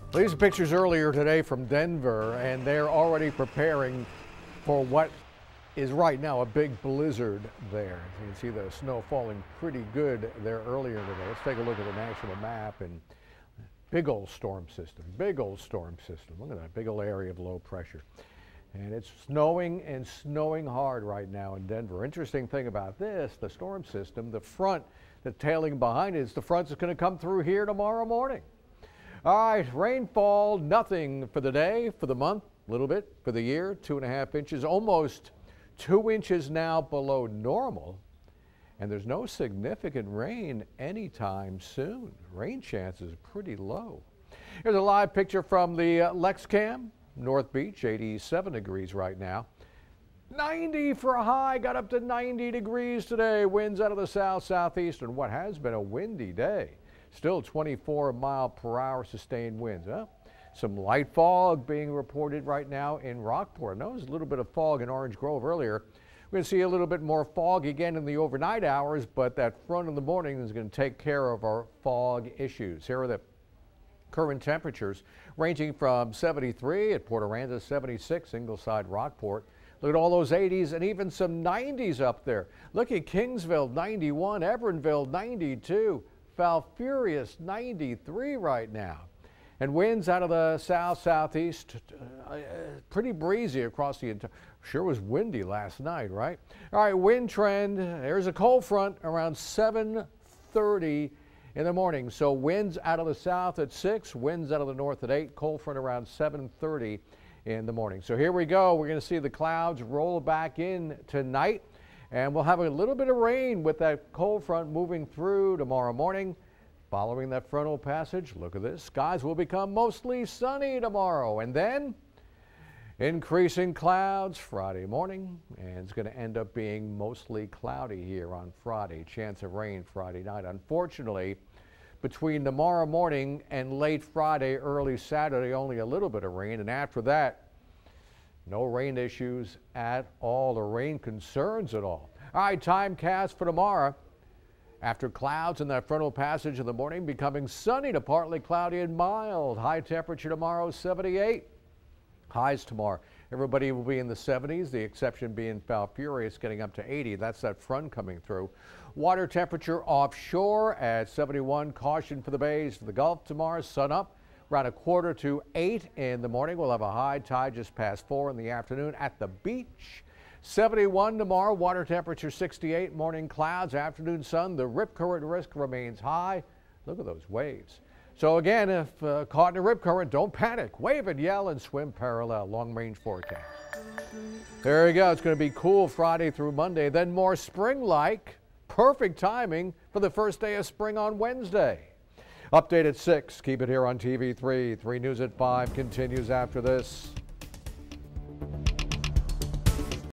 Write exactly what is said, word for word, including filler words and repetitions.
These are pictures earlier today from Denver, and they're already preparing for what is right now a big blizzard there. You can see the snow falling pretty good there earlier today. Let's take a look at the national map, and big old storm system, big old storm system. Look at that big old area of low pressure. And it's snowing and snowing hard right now in Denver. Interesting thing about this, the storm system, the front that's tailing behind it is the front that's going to come through here tomorrow morning. All right, rainfall, nothing for the day, for the month, a little bit, for the year, two and a half inches, almost two inches now below normal. And there's no significant rain anytime soon. Rain chances are pretty low. Here's a live picture from the uh, LexCam. North Beach, eighty-seven degrees right now. ninety for a high, got up to ninety degrees today. Winds out of the south, southeast, and what has been a windy day. Still twenty-four mile per hour sustained winds. Huh? Some light fog being reported right now in Rockport. I know there's a little bit of fog in Orange Grove earlier. We're going to see a little bit more fog again in the overnight hours, but that front in the morning is going to take care of our fog issues. Here are the current temperatures ranging from seventy-three at Port Aranda, seventy-six, Ingleside, Rockport. Look at all those eighties and even some nineties up there. Look at Kingsville, ninety-one, Everinville, ninety-two, Falfurrias, ninety-three right now. And winds out of the south, southeast, uh, pretty breezy across the entire, sure was windy last night, right? All right, wind trend, there's a cold front around seven thirty in the morning. So winds out of the south at six, winds out of the north at eight, cold front around seven thirty in the morning. So here we go. We're going to see the clouds roll back in tonight, and we'll have a little bit of rain with that cold front moving through tomorrow morning. Following that frontal passage, look at this. Skies will become mostly sunny tomorrow, and then increasing clouds Friday morning, and it's going to end up being mostly cloudy here on Friday. Chance of rain Friday night. Unfortunately, between tomorrow morning and late Friday, early Saturday, only a little bit of rain, and after that, no rain issues at all, or rain concerns at all. All right, time cast for tomorrow. After clouds and that frontal passage in the morning, becoming sunny to partly cloudy and mild. High temperature tomorrow, seventy-eight. Highs tomorrow, everybody will be in the seventies, the exception being Falfurrias getting up to eighty. That's that front coming through. Water temperature offshore at seventy-one. Caution for the bays, for the Gulf tomorrow. Sun up around a quarter to eight in the morning. We'll have a high tide just past four in the afternoon at the beach. seventy-one tomorrow. Water temperature sixty-eight. Morning clouds, afternoon sun. The rip current risk remains high. Look at those waves. So again, if uh, caught in a rip current, don't panic. Wave and yell and swim parallel. Long range forecast. There you go. It's going to be cool Friday through Monday, then more spring-like. Perfect timing for the first day of spring on Wednesday. Update at six. Keep it here on T V three. three News at five continues after this.